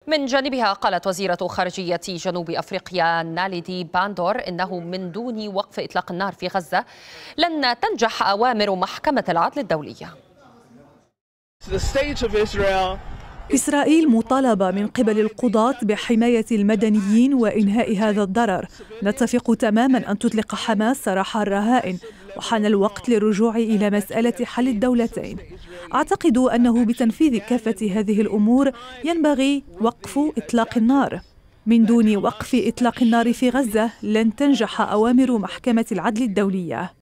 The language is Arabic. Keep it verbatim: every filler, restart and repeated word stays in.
من جانبها قالت وزيرة خارجية جنوب أفريقيا ناليدي باندور إنه من دون وقف إطلاق النار في غزة لن تنجح أوامر محكمة العدل الدولية. إسرائيل مطالبة من قبل القضاة بحماية المدنيين وإنهاء هذا الضرر. نتفق تماما أن تطلق حماس سراح الرهائن، وحان الوقت للرجوع إلى مسألة حل الدولتين. أعتقد أنه بتنفيذ كافة هذه الأمور ينبغي وقف إطلاق النار. من دون وقف إطلاق النار في غزة لن تنجح أوامر محكمة العدل الدولية.